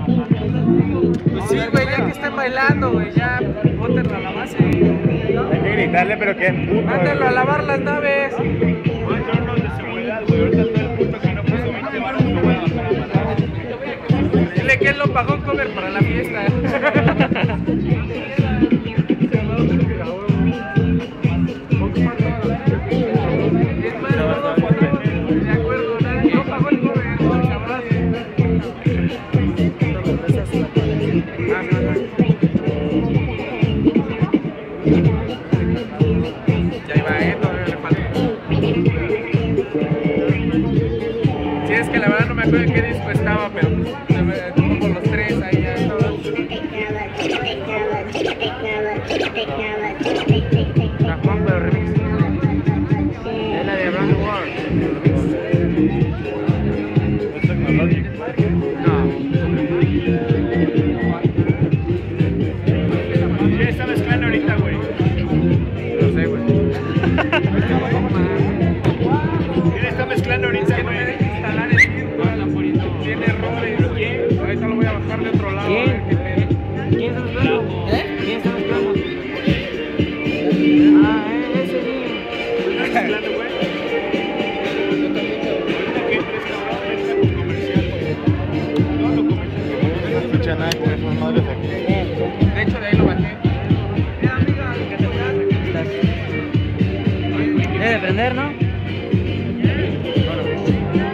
Pues sí, güey, ya que estén bailando, güey, ya bótenlo a la base. Hay que gritarle, pero que es puto. Mándenlo a lavar las naves. Voy a entrar unos de seguridad, güey. Ahorita todo el puto que no puso 20 baros no voy a bajar a matar. Dile que él lo pagó comer para la fiesta. Es más, todos ponemos de acuerdo, nadie no pagó el cover, cabrón. Ya iba, todavía le falta. Sí, es que la verdad no me acuerdo en qué disco estaba, pero como los tres ahí ya estaban. La Juan, pero remix. Es la de Around the World. ¿Es tecnológico? No. ¿Quién está mezclando ahorita, güey? No sé, güey. ¿Quién está mezclando ahorita, Que no güey? me deje instalar el disco. Tiene errores. ¿Quién? Ahorita lo voy a bajar de otro lado. ¿Quién? A ver qué pedo. ¿Quién está mezclando? ¿Eh? ¿Quién está mezclando? Ah, ese niño. ¿Estás mezclando, güey? Ahorita que entres, cabrón, entra con comercial, güey. No lo comercial. No se escucha nada con esas madres aquí. De hecho, de ahí lo bajé. Debe de prender, ¿no?